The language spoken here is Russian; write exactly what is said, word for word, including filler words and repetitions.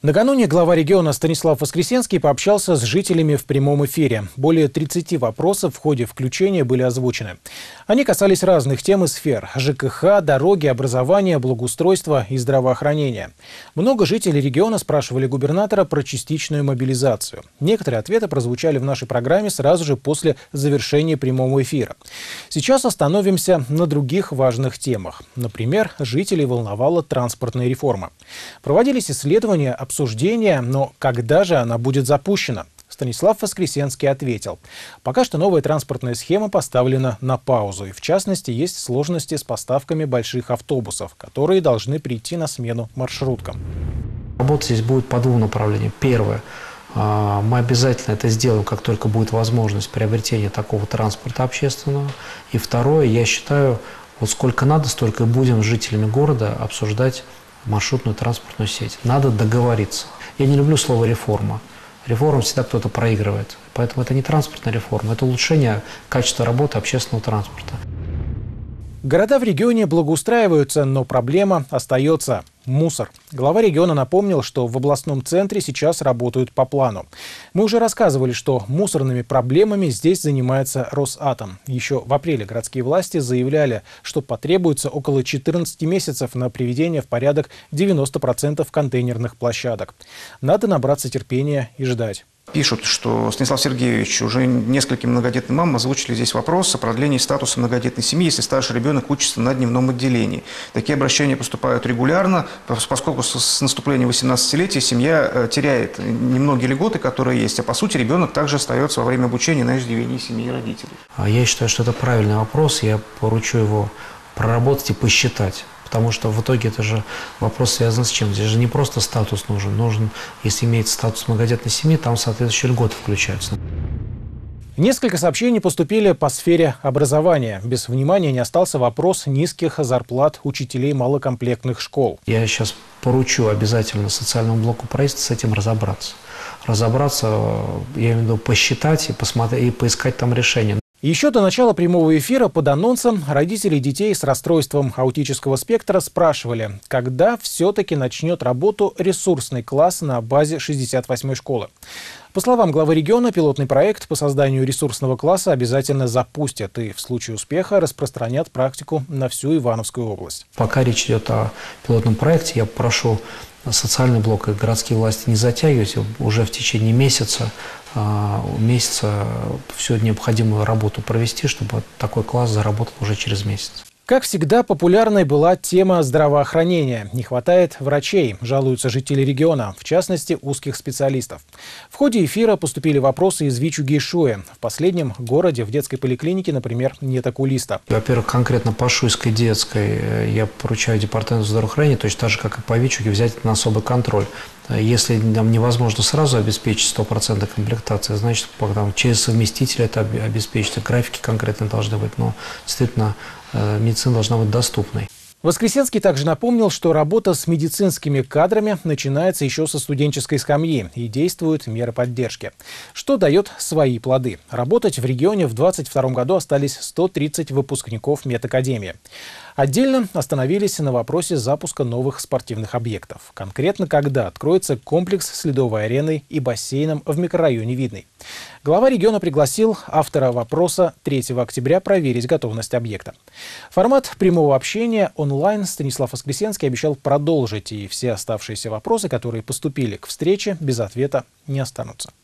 Накануне глава региона Станислав Воскресенский пообщался с жителями в прямом эфире. Более тридцати вопросов в ходе включения были озвучены. Они касались разных тем и сфер – ЖКХ, дороги, образования, благоустройства и здравоохранения. Много жителей региона спрашивали губернатора про частичную мобилизацию. Некоторые ответы прозвучали в нашей программе сразу же после завершения прямого эфира. Сейчас остановимся на других важных темах. Например, жителей волновала транспортная реформа. Проводились исследования, обсуждения, но когда же она будет запущена? Станислав Воскресенский ответил: пока что новая транспортная схема поставлена на паузу. И в частности, есть сложности с поставками больших автобусов, которые должны прийти на смену маршруткам. Работа здесь будет по двум направлениям. Первое. Мы обязательно это сделаем, как только будет возможность приобретения такого транспорта общественного. И второе, я считаю, вот сколько надо, столько и будем с жителями города обсуждать маршрутную транспортную сеть. Надо договориться. Я не люблю слово «реформа». Реформа всегда кто-то проигрывает. Поэтому это не транспортная реформа, это улучшение качества работы общественного транспорта. Города в регионе благоустраиваются, но проблема остается – мусор. Глава региона напомнил, что в областном центре сейчас работают по плану. Мы уже рассказывали, что мусорными проблемами здесь занимается Росатом. Еще в апреле городские власти заявляли, что потребуется около четырнадцати месяцев на приведение в порядок девяноста процентов контейнерных площадок. Надо набраться терпения и ждать. Пишут, что Станислав Сергеевич уже нескольким многодетным мамам озвучили здесь вопрос о продлении статуса многодетной семьи, если старший ребенок учится на дневном отделении. Такие обращения поступают регулярно, поскольку с наступлением восемнадцатилетия семья теряет немногие льготы, которые есть, а по сути ребенок также остается во время обучения на иждивении семьи и родителей. Я считаю, что это правильный вопрос, я поручу его проработать и посчитать. Потому что в итоге это же вопрос связан с чем? Здесь же не просто статус нужен. Нужен, если имеется статус многодетной семьи, там соответствующие льготы включаются. Несколько сообщений поступили по сфере образования. Без внимания не остался вопрос низких зарплат учителей малокомплектных школ. Я сейчас поручу обязательно социальному блоку правительства с этим разобраться. Разобраться, я имею в виду посчитать и, посмотреть, и поискать там решение. Еще до начала прямого эфира под анонсом родители детей с расстройством аутического спектра спрашивали, когда все-таки начнет работу ресурсный класс на базе шестьдесят восьмой школы. По словам главы региона, пилотный проект по созданию ресурсного класса обязательно запустят и в случае успеха распространят практику на всю Ивановскую область. Пока речь идет о пилотном проекте, я прошу социальный блок и городские власти не затягивать. Уже в течение месяца, месяца всю необходимую работу провести, чтобы такой класс заработал уже через месяц. Как всегда, популярной была тема здравоохранения. Не хватает врачей, жалуются жители региона, в частности, узких специалистов. В ходе эфира поступили вопросы из Вичуги-Шуэ. В последнем городе в детской поликлинике, например, нет окулиста. Во-первых, конкретно по Шуйской детской я поручаю департаменту здравоохранения, точно так же, как и по Вичуге, взять это на особый контроль. Если нам невозможно сразу обеспечить сто процентов комплектации, значит, там, через совместителя это обеспечить, графики конкретно должны быть, но действительно медицина должна быть доступной. Воскресенский также напомнил, что работа с медицинскими кадрами начинается еще со студенческой скамьи и действуют меры поддержки, что дает свои плоды. Работать в регионе в две тысячи двадцать втором году остались сто тридцать выпускников медакадемии. Отдельно остановились на вопросе запуска новых спортивных объектов. Конкретно, когда откроется комплекс с ледовой ареной и бассейном в микрорайоне Видный. Глава региона пригласил автора вопроса третьего октября проверить готовность объекта. Формат прямого общения онлайн Станислав Воскресенский обещал продолжить, и все оставшиеся вопросы, которые поступили к встрече, без ответа не останутся.